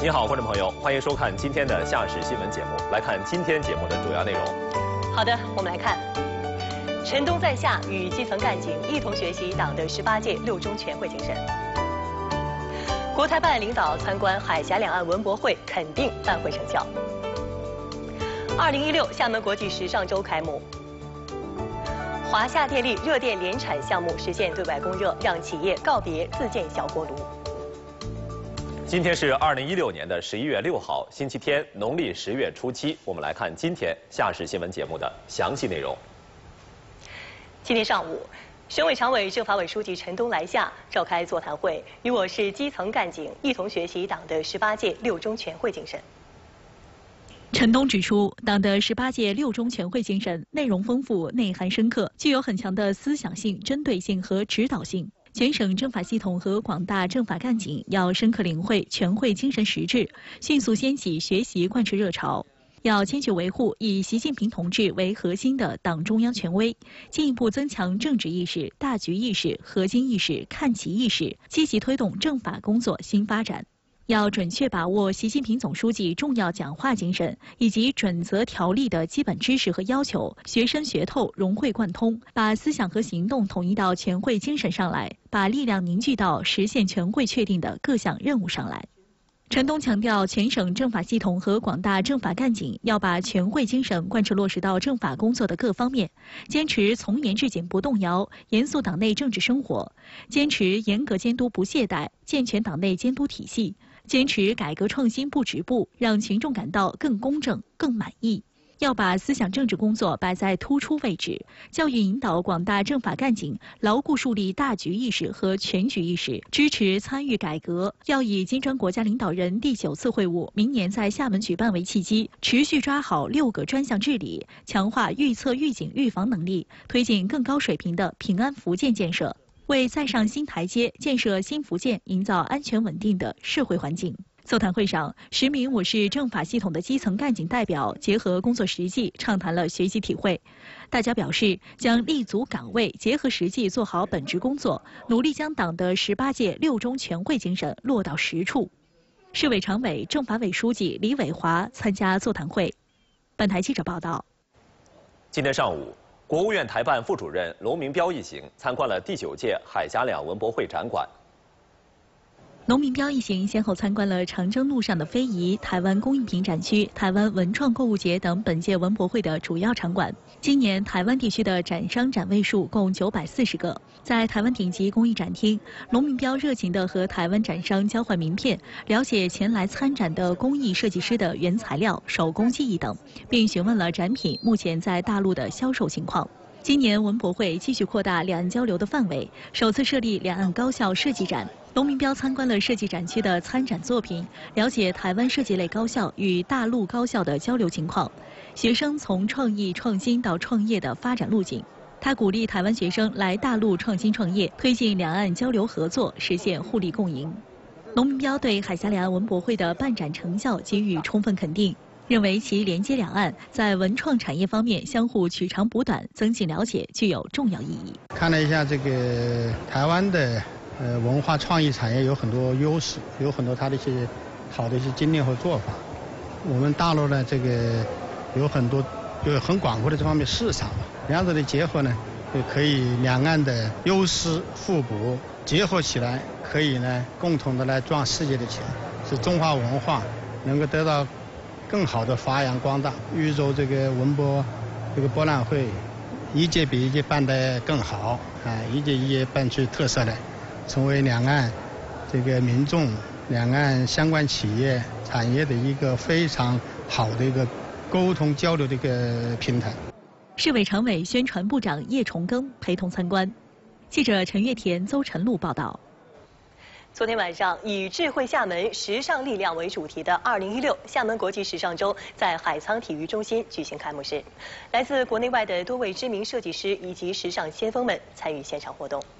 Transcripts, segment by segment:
你好，观众朋友，欢迎收看今天的夏时新闻节目。来看今天节目的主要内容。 好的，我们来看，陈东在下与基层干警一同学习党的18届6中全会精神。国台办领导参观海峡两岸文博会，肯定办会成效。2016厦门国际时尚周开幕。华夏电力热电联产项目实现对外供热，让企业告别自建小锅炉。 今天是2016年的11月6号，星期天，农历10月初7。我们来看今天夏时新闻节目的详细内容。 今天上午，省委常委、政法委书记陈东来夏召开座谈会，与我市基层干警一同学习党的18届6中全会精神。 陈东指出，党的18届6中全会精神内容丰富、内涵深刻，具有很强的思想性、针对性和指导性。全省政法系统和广大政法干警要深刻领会全会精神实质，迅速掀起学习贯彻热潮。要坚决维护以习近平同志为核心的党中央权威，进一步增强政治意识、大局意识、核心意识、看齐意识，积极推动政法工作新发展。要准确把握习近平总书记重要讲话精神以及准则条例的基本知识和要求，学深学透，融会贯通，把思想和行动统一到全会精神上来，把力量凝聚到实现全会确定的各项任务上来。陈东强调，全省政法系统和广大政法干警要把全会精神贯彻落实到政法工作的各方面，坚持从严治警不动摇，严肃党内政治生活，坚持严格监督不懈怠，健全党内监督体系，坚持改革创新不止步，让群众感到更公正、更满意。要把思想政治工作摆在突出位置，教育引导广大政法干警牢固树立大局意识和全局意识，支持参与改革。要以金砖国家领导人第9次会晤明年在厦门举办为契机，持续抓好6个专项治理，强化预测、预警、预防能力，推进更高水平的平安福建建设，为再上新台阶、建设新福建营造安全稳定的社会环境。座谈会上，10名我市政法系统的基层干警代表结合工作实际，畅谈了学习体会。大家表示，将立足岗位，结合实际做好本职工作，努力将党的18届6中全会精神落到实处。市委常委、政法委书记李伟华参加座谈会。本台记者报道。 今天上午，国务院台办副主任龙明标一行参观了第9届海峡两文博会展馆。 龙明标一行先后参观了长征路上的非遗、台湾工艺品展区、台湾文创购物节等本届文博会的主要场馆。今年台湾地区的展商展位数共940个。在台湾顶级工艺展厅，龙明标热情地和台湾展商交换名片，了解前来参展的工艺设计师的原材料、手工技艺等，并询问了展品目前在大陆的销售情况。今年文博会继续扩大两岸交流的范围，首次设立两岸高校设计展。龙明标参观了设计展区的参展作品，了解台湾设计类高校与大陆高校的交流情况，学生从创意创新到创业的发展路径。他鼓励台湾学生来大陆创新创业，推进两岸交流合作，实现互利共赢。龙明标对海峡两岸文博会的办展成效给予充分肯定，认为其连接两岸，在文创产业方面相互取长补短，增进了解，具有重要意义。 看了一下这个台湾的文化创意产业有很多优势，有很多它的一些好的一些经验和做法。我们大陆呢，这个有很多就很广阔的这方面市场，两者的结合呢，就可以两岸的优势互补结合起来，可以呢共同的来赚世界的钱，使中华文化能够得到更好的发扬光大。预祝这个文博这个博览会一届比一届办得更好啊，一届一届办出特色来，成为两岸这个民众、两岸相关企业产业的一个非常好的一个沟通交流的一个平台。 市委常委、宣传部长叶崇庚陪同参观。记者陈月田、邹晨露报道。 昨天晚上，以“智慧厦门，时尚力量”为主题的2016厦门国际时尚周在海沧体育中心举行开幕式，来自国内外的多位知名设计师以及时尚先锋们参与现场活动。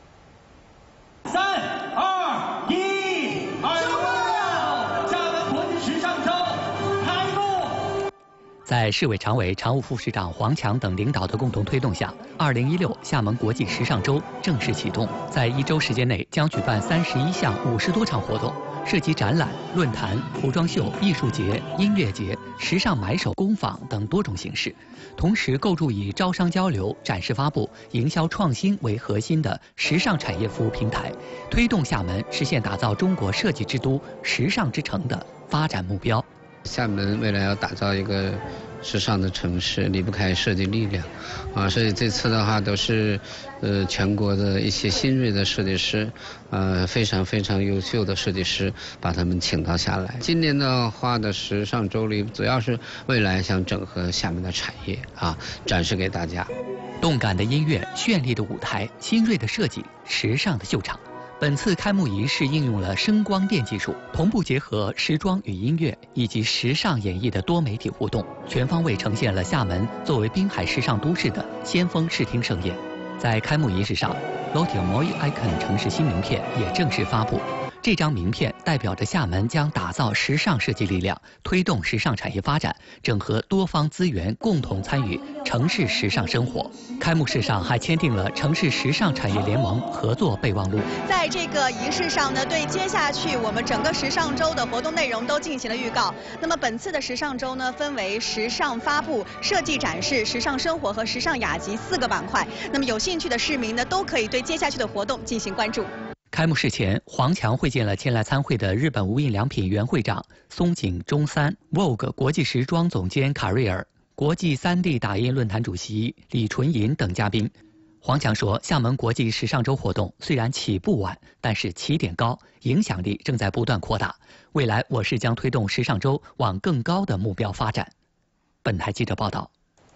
3、2、1，厦门国际时尚周开幕。 在市委常委、常务副市长黄强等领导的共同推动下，2016厦门国际时尚周正式启动。在1周时间内，将举办31项50多场活动， 涉及展览、论坛、服装秀、艺术节、音乐节、时尚买手工坊等多种形式，同时构筑以招商交流、展示发布、营销创新为核心的时尚产业服务平台，推动厦门实现打造中国设计之都、时尚之城的发展目标。 厦门未来要打造一个时尚的城市，离不开设计力量，所以这次的话都是全国的一些新锐的设计师，非常优秀的设计师，把他们请到下来。今年的话的时尚周里，主要是未来想整合厦门的产业展示给大家。 动感的音乐、绚丽的舞台、新锐的设计、时尚的秀场。本次开幕仪式应用了声光电技术，同步结合时装与音乐以及时尚演绎的多媒体互动，全方位呈现了厦门作为滨海时尚都市的先锋视听盛宴。在开幕仪式上 ，Lotte Moi Icon 城市新名片也正式发布。这张名片代表着厦门将打造时尚设计力量，推动时尚产业发展，整合多方资源，共同参与城市时尚生活。开幕式上还签订了城市时尚产业联盟合作备忘录。 在这个仪式上呢，对接下去我们整个时尚周的活动内容都进行了预告。那么本次的时尚周呢，分为时尚发布、设计展示、时尚生活和时尚雅集4个板块。那么有兴趣的市民呢，都可以对接下去的活动进行关注。 开幕式前，黄强会见了前来参会的日本无印良品原会长松井忠三、Vogue 国际时装总监卡瑞尔、国际3D 打印论坛主席李纯银等嘉宾。黄强说，厦门国际时尚周活动虽然起步晚，但是起点高，影响力正在不断扩大。未来我市将推动时尚周往更高的目标发展。本台记者报道。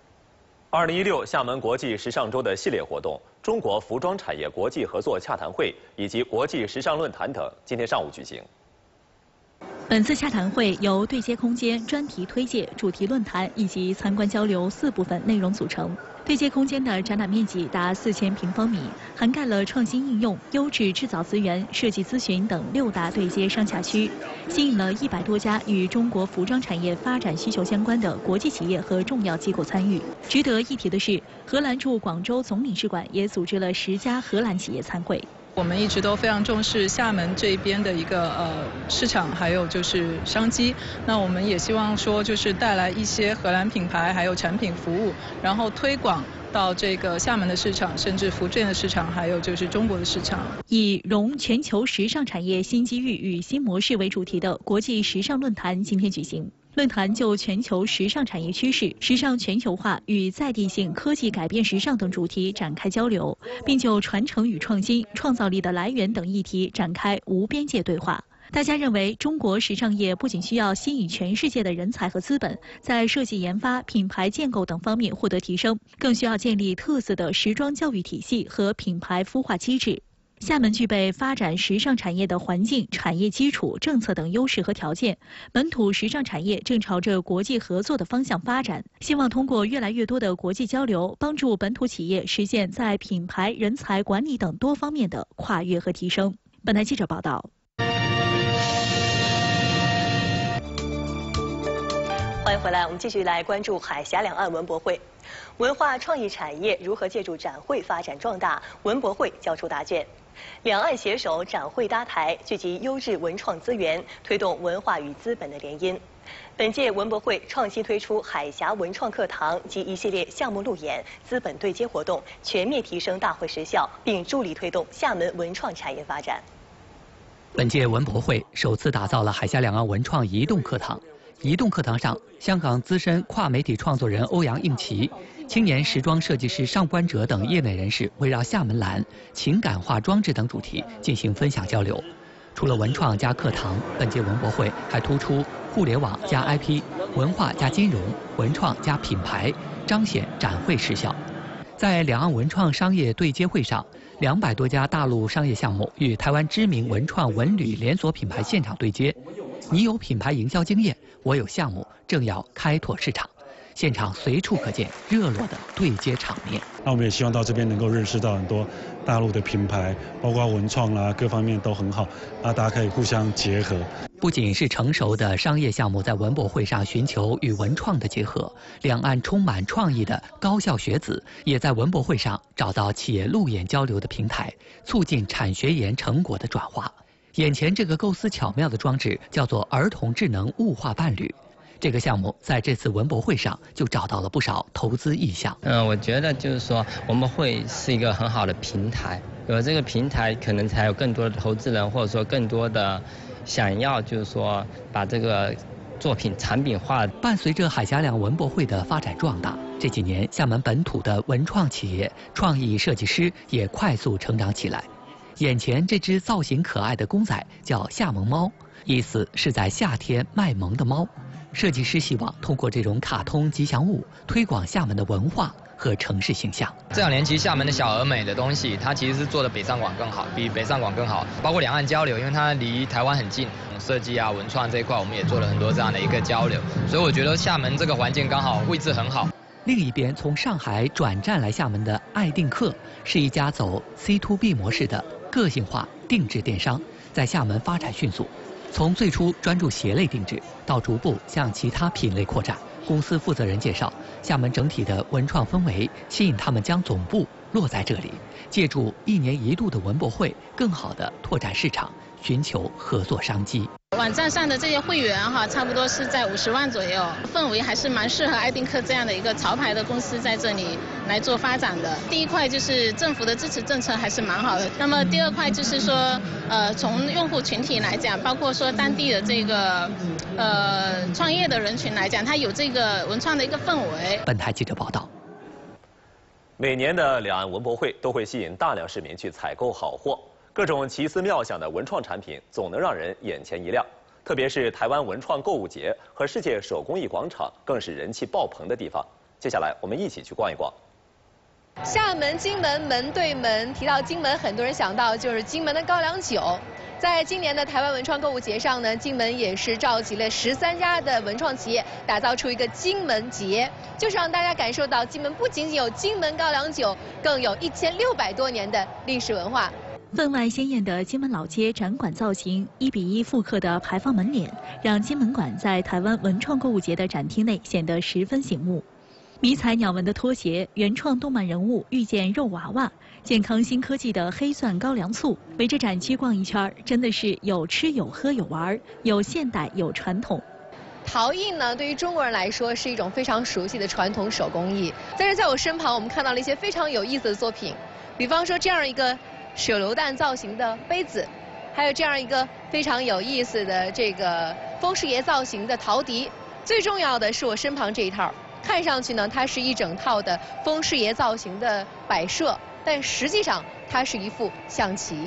2016厦门国际时尚周的系列活动、中国服装产业国际合作洽谈会以及国际时尚论坛等，今天上午举行。 本次洽谈会由对接空间、专题推介、主题论坛以及参观交流4部分内容组成。对接空间的展览面积达4000平方米，涵盖了创新应用、优质制造资源、设计咨询等6大对接商洽区，吸引了100多家与中国服装产业发展需求相关的国际企业和重要机构参与。值得一提的是，荷兰驻广州总领事馆也组织了10家荷兰企业参会。 我们一直都非常重视厦门这边的一个市场，还有就是商机。那我们也希望说，就是带来一些荷兰品牌还有产品服务，然后推广到这个厦门的市场，甚至福建的市场，还有就是中国的市场。 以融全球时尚产业新机遇与新模式为主题的国际时尚论坛今天举行。论坛就全球时尚产业趋势、时尚全球化与在地性科技改变时尚等主题展开交流，并就传承与创新、创造力的来源等议题展开无边界对话。大家认为，中国时尚业不仅需要吸引全世界的人才和资本，在设计研发、品牌建构等方面获得提升，更需要建立特色的时装教育体系和品牌孵化机制。厦门具备发展时尚产业的环境、产业基础、政策等优势和条件，本土时尚产业正朝着国际合作的方向发展。希望通过越来越多的国际交流，帮助本土企业实现在品牌、人才管理等多方面的跨越和提升。本台记者报道。 欢迎回来，我们继续来关注海峡两岸文博会。文化创意产业如何借助展会发展壮大？文博会交出答卷。两岸携手展会搭台，聚集优质文创资源，推动文化与资本的联姻。本届文博会创新推出海峡文创课堂及一系列项目路演、资本对接活动，全面提升大会实效，并助力推动厦门文创产业发展。 本届文博会首次打造了海峡两岸文创移动课堂。移动课堂上，香港资深跨媒体创作人欧阳应琦、青年时装设计师尚关哲等业内人士围绕厦门蓝、情感化装置等主题进行分享交流。除了文创加课堂，本届文博会还突出互联网加 IP、文化加金融、文创加品牌，彰显展会实效。在两岸文创商业对接会上，200多家大陆商业项目与台湾知名文创文旅连锁品牌现场对接。你有品牌营销经验，我有项目正要开拓市场，现场随处可见热络的对接场面。 那我们也希望到这边能够认识到很多大陆的品牌，包括文创啦，各方面都很好，大家可以互相结合。 不仅是成熟的商业项目在文博会上寻求与文创的结合，两岸充满创意的高校学子也在文博会上找到企业路演交流的平台，促进产学研成果的转化。 眼前这个构思巧妙的装置叫做儿童智能物化伴侣。这个项目在这次文博会上就找到了不少投资意向。 我觉得就是说文博会是一个很好的平台，有了这个平台，可能才有更多的投资人，或者说更多的想要就是说把这个作品产品化。 伴随着海峡两文博会的发展壮大，这几年厦门本土的文创企业、创意设计师也快速成长起来。眼前这只造型可爱的公仔叫厦门猫，意思是在夏天卖萌的猫。设计师希望通过这种卡通吉祥物推广厦门的文化和城市形象。 这2年其实厦门的小而美的东西，它其实是做的北上广更好，比北上广更好。包括两岸交流，因为它离台湾很近，设计啊、文创这一块，我们也做了很多这样的一个交流。所以我觉得厦门这个环境刚好位置很好。 另一边，从上海转战来厦门的爱定客是一家走 C2B 模式的个性化定制电商，在厦门发展迅速。从最初专注鞋类定制，到逐步向其他品类扩展。公司负责人介绍，厦门整体的文创氛围吸引他们将总部落在这里，借助1年1度的文博会，更好地拓展市场，寻求合作商机。 网站上的这些会员差不多是在50万左右，氛围还是蛮适合爱定客这样的一个潮牌的公司在这里来做发展的。第一块就是政府的支持政策还是蛮好的，那么第二块就是说，从用户群体来讲，包括说当地的这个创业的人群来讲，它有这个文创的一个氛围。 本台记者报道。 每年的两岸文博会都会吸引大量市民去采购好货。各种奇思妙想的文创产品总能让人眼前一亮，特别是台湾文创购物节和世界手工艺广场更是人气爆棚的地方。接下来我们一起去逛一逛。 厦门、金门门对门，提到金门，很多人想到就是金门的高粱酒。在今年的台湾文创购物节上呢，金门也是召集了13家的文创企业，打造出一个金门节，就是让大家感受到金门不仅仅有金门高粱酒，更有1600多年的历史文化。 分外鲜艳的金门老街展馆造型，1比1复刻的牌坊门脸，让金门馆在台湾文创购物节的展厅内显得十分醒目。迷彩鸟纹的拖鞋，原创动漫人物遇见肉娃娃，健康新科技的黑蒜高粱醋，围着展区逛一圈，真的是有吃有喝有玩，有现代有传统。 陶艺呢，对于中国人来说是一种非常熟悉的传统手工艺。但是在我身旁，我们看到了一些非常有意思的作品，比方说这样一个手榴弹造型的杯子，还有这样一个非常有意思的这个风师爷造型的陶笛。最重要的是我身旁这一套，看上去呢，它是一整套的风师爷造型的摆设，但实际上它是一副象棋。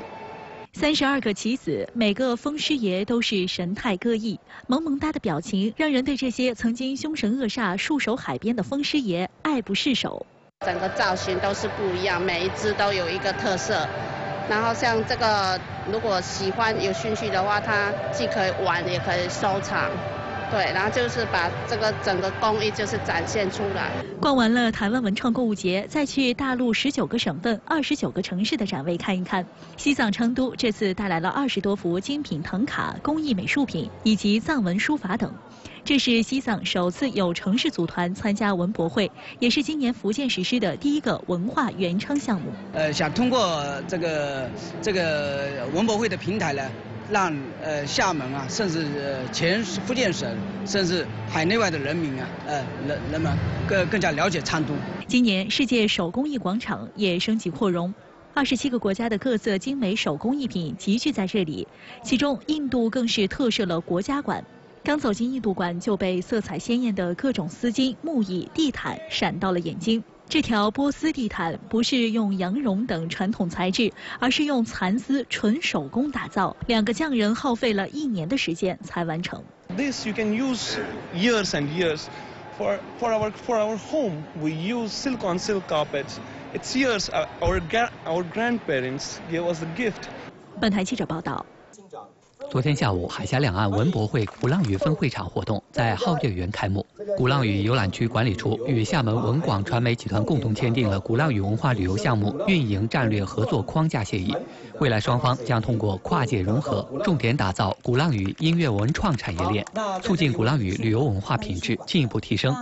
32个棋子，每个风师爷都是神态各异，萌萌哒的表情让人对这些曾经凶神恶煞、戍守海边的风师爷爱不释手。 整个造型都是不一样，每一只都有一个特色。然后像这个，如果喜欢有兴趣的话，它既可以玩也可以收藏。对，然后就是把这个整个工艺就是展现出来。 逛完了台湾文创购物节，再去大陆19个省份、29个城市的展位看一看。西藏成都这次带来了20多幅精品唐卡、工艺美术品以及藏文书法等。这是西藏首次有城市组团参加文博会，也是今年福建实施的第一个文化原创项目。 想通过这个文博会的平台呢，让厦门啊，甚至全福建省，甚至海内外的人民啊，人们更加了解成都。 今年世界手工艺广场也升级扩容，27个国家的各色精美手工艺品集聚在这里，其中印度更是特设了国家馆。刚走进印度馆，就被色彩鲜艳的各种丝巾、木艺、地毯闪到了眼睛。这条波斯地毯不是用羊绒等传统材质，而是用蚕丝纯手工打造，2个匠人耗费了1年的时间才完成。 This you can use years and years. For our home, we use silk on silk carpets. It's years our grandparents gave us the gift. 本台记者报道。 昨天下午，海峡两岸文博会鼓浪屿分会场活动在皓月园开幕。鼓浪屿游览区管理处与厦门文广传媒集团共同签订了鼓浪屿文化旅游项目运营战略合作框架协议。未来双方将通过跨界融合，重点打造鼓浪屿音乐文创产业链，促进鼓浪屿旅游文化品质进一步提升。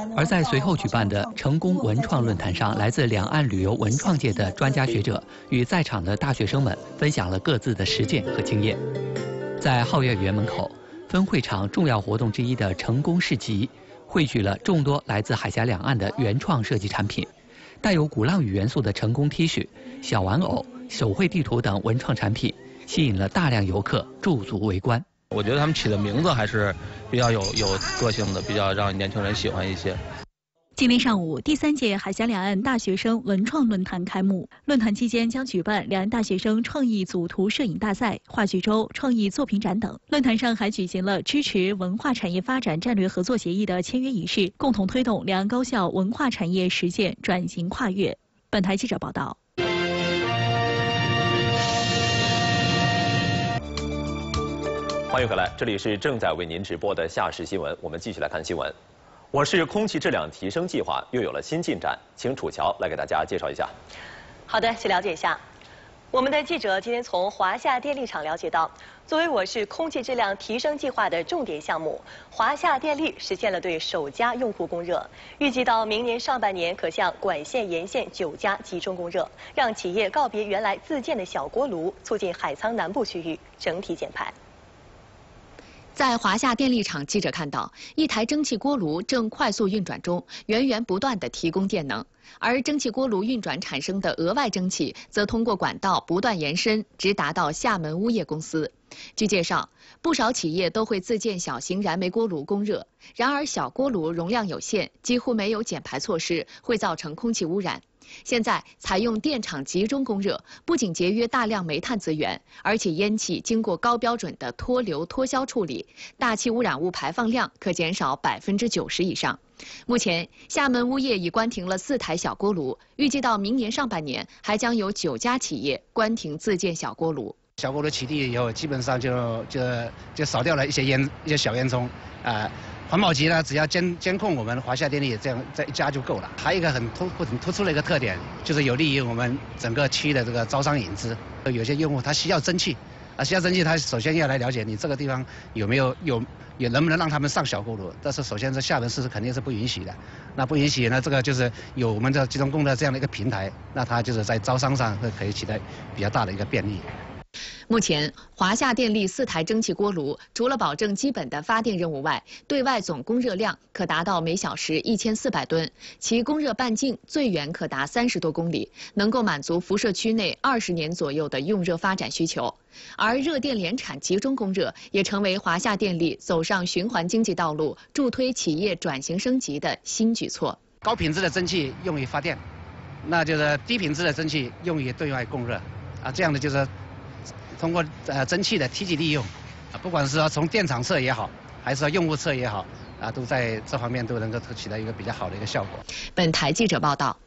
而在随后举办的成功文创论坛上，来自两岸旅游文创界的专家学者与在场的大学生们分享了各自的实践和经验。在皓月园门口，分会场重要活动之一的成功市集，汇聚了众多来自海峡两岸的原创设计产品。带有鼓浪屿元素的成功 T 恤、小玩偶、手绘地图等文创产品，吸引了大量游客驻足围观。 我觉得他们起的名字还是比较有个性的，比较让年轻人喜欢一些。 今天上午，第3届海峡两岸大学生文创论坛开幕。论坛期间将举办两岸大学生创意组图摄影大赛、话剧周、创意作品展等。论坛上还举行了支持文化产业发展战略合作协议的签约仪式，共同推动两岸高校文化产业实现转型跨越。本台记者报道。 欢迎回来，这里是正在为您直播的夏时新闻，我们继续来看新闻。我市空气质量提升计划又有了新进展，请楚乔来给大家介绍一下。 好的，去了解一下。我们的记者今天从华夏电力厂了解到，作为我市空气质量提升计划的重点项目，华夏电力实现了对首家用户供热，预计到明年上半年可向管线沿线9家集中供热，让企业告别原来自建的小锅炉，促进海沧南部区域整体减排。 在华夏电力厂，记者看到一台蒸汽锅炉正快速运转中，源源不断地提供电能。而蒸汽锅炉运转产生的额外蒸汽，则通过管道不断延伸，直达到厦门钨业公司。据介绍，不少企业都会自建小型燃煤锅炉供热，然而小锅炉容量有限，几乎没有减排措施，会造成空气污染。现在采用电厂集中供热，不仅节约大量煤炭资源，而且烟气经过高标准的脱硫脱硝处理，大气污染物排放量可减少90%以上。目前，厦门钨业已关停了4台小锅炉，预计到明年上半年还将有9家企业关停自建小锅炉。 小锅炉起地以后，基本上就少掉了一些小烟囱啊。环保局呢，只要监控我们华夏电力这一家就够了。还有一个很突出的一个特点，就是有利于我们整个区的这个招商引资。有些用户他需要蒸汽，需要蒸汽，他首先要来了解你这个地方有能不能让他们上小锅炉。但是首先在厦门市肯定是不允许的。那不允许呢，这个就是有我们的集中供的这样的一个平台，那它就是在招商上可以起到比较大的一个便利。 目前，华夏电力4台蒸汽锅炉，除了保证基本的发电任务外，对外总供热量可达到每小时1400吨，其供热半径最远可达30多公里，能够满足辐射区内20年左右的用热发展需求。而热电联产集中供热也成为华夏电力走上循环经济道路、助推企业转型升级的新举措。 高品质的蒸汽用于发电，那就是低品质的蒸汽用于对外供热，这样的就是。通过蒸汽的梯级利用，不管是从电厂侧也好，还是用户侧也好，都在这方面都能够起到一个比较好的一个效果。 本台记者报道。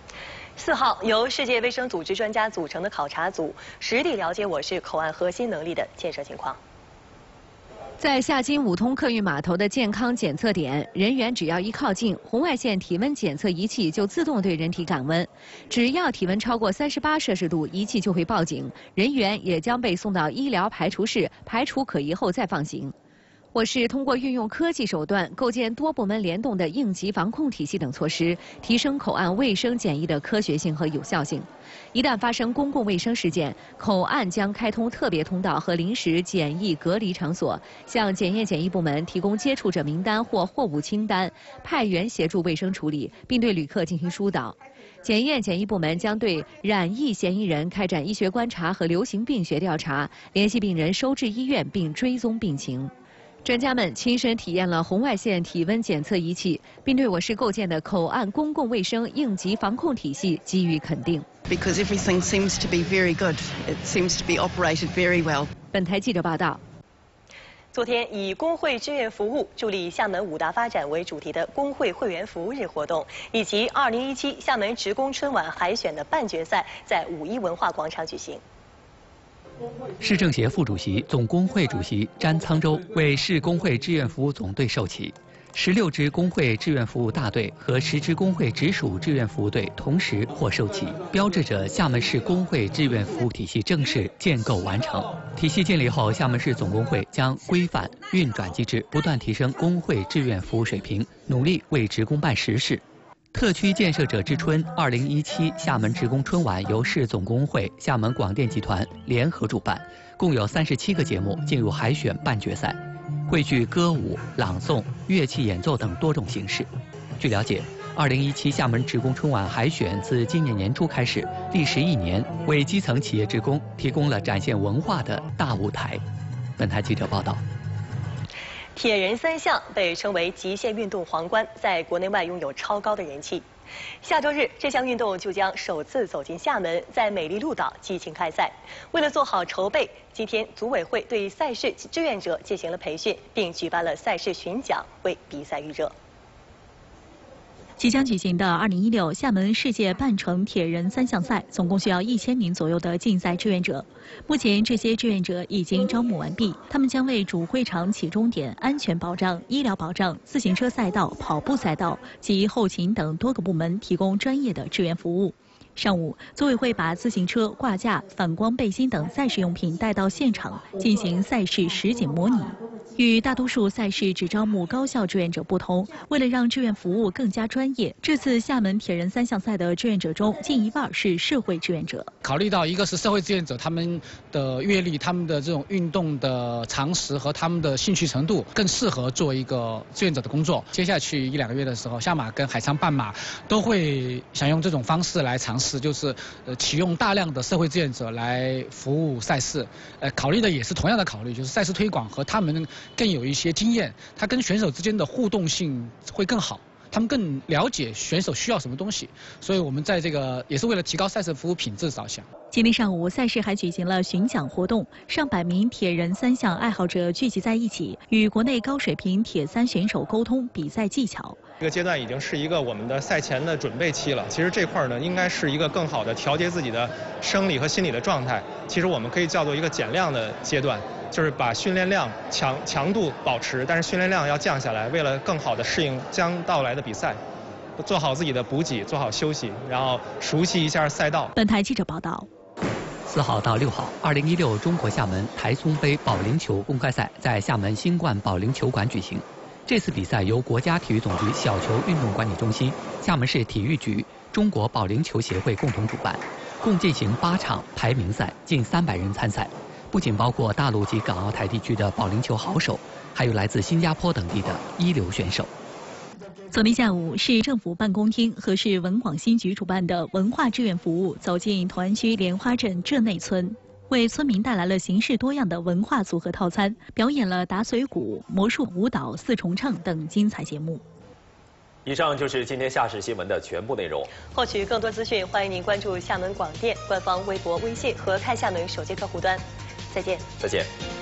4号，由世界卫生组织专家组成的考察组实地了解我市口岸核心能力的建设情况。 在下金五通客运码头的健康检测点，人员只要一靠近，红外线体温检测仪器就自动对人体感温，只要体温超过38摄氏度，仪器就会报警，人员也将被送到医疗排除室排除可疑后再放行。我市通过运用科技手段，构建多部门联动的应急防控体系等措施，提升口岸卫生检疫的科学性和有效性。一旦发生公共卫生事件，口岸将开通特别通道和临时检疫隔离场所，向检验检疫部门提供接触者名单或货物清单，派员协助卫生处理，并对旅客进行疏导。检验检疫部门将对染疫嫌疑人开展医学观察和流行病学调查，联系病人收治医院并追踪病情。专家们亲身体验了红外线体温检测仪器，并对我市构建的口岸公共卫生应急防控体系给予肯定。 Because everything seems to be very good, it seems to be operated very well. 本台记者报道。 昨天以工会志愿服务助力厦门5大发展为主题的工会会员服务日活动，以及2017厦门职工春晚海选的半决赛，在5·1文化广场举行。 市政协副主席、总工会主席詹沧州为市工会志愿服务总队授旗。 16支工会志愿服务大队和10支工会直属志愿服务队同时获授旗，标志着厦门市工会志愿服务体系正式建构完成。体系建立后，厦门市总工会将规范运转机制，不断提升工会志愿服务水平，努力为职工办实事。特区建设者之春2017厦门职工春晚由市总工会、厦门广电集团联合主办，共有37个节目进入海选半决赛。汇聚歌舞、朗诵、乐器演奏等多种形式。据了解，2017厦门职工春晚海选自今年年初开始，历时1年，为基层企业职工提供了展现文化的大舞台。本台记者报道。 铁人三项被称为极限运动皇冠，在国内外拥有超高的人气。下周日，这项运动就将首次走进厦门，在美丽鹭岛激情开赛。为了做好筹备，今天组委会对赛事志愿者进行了培训，并举办了赛事巡讲，为比赛预热。 即将举行的2016厦门世界半程铁人3项赛，总共需要1000名左右的竞赛志愿者。目前，这些志愿者已经招募完毕，他们将为主会场起终点、安全保障、医疗保障、自行车赛道、跑步赛道及后勤等多个部门提供专业的志愿服务。上午，组委会把自行车、挂架、反光背心等赛事用品带到现场，进行赛事实景模拟。与大多数赛事只招募高校志愿者不同，为了让志愿服务更加专业，这次厦门铁人3项赛的志愿者中，近一半是社会志愿者。 考虑到一个是社会志愿者，他们的阅历、他们的这种运动的常识和他们的兴趣程度，更适合做一个志愿者的工作。接下去1-2个月的时候，厦马跟海沧半马都会想用这种方式来尝试，就是启用大量的社会志愿者来服务赛事。考虑的也是同样的考虑，就是赛事推广和他们更有一些经验，他跟选手之间的互动性会更好，他们更了解选手需要什么东西，所以我们在这个也是为了提高赛事服务品质着想。 今天上午，赛事还举行了巡讲活动，上百名铁人3项爱好者聚集在一起，与国内高水平铁三选手沟通比赛技巧。 这个阶段已经是一个我们的赛前的准备期了。其实这块呢，应该是一个更好的调节自己的生理和心理的状态。其实我们可以叫做一个减量的阶段，就是把训练量强度保持，但是训练量要降下来，为了更好的适应将到来的比赛，做好自己的补给，做好休息，然后熟悉一下赛道。 本台记者报道。 4号到6号，2016中国厦门台松杯保龄球公开赛在厦门新冠保龄球馆举行。这次比赛由国家体育总局小球运动管理中心、厦门市体育局、中国保龄球协会共同主办，共进行8场排名赛，近300人参赛。不仅包括大陆及港澳台地区的保龄球好手，还有来自新加坡等地的一流选手。 昨天下午，市政府办公厅和市文广新局主办的文化志愿服务走进同安区莲花镇浙内村，为村民带来了形式多样的文化组合套餐，表演了打水鼓、魔术舞蹈、4重唱等精彩节目。 以上就是今天厦视新闻的全部内容。 获取更多资讯，欢迎您关注厦门广电官方微博、微信和看厦门手机客户端。再见。 再见。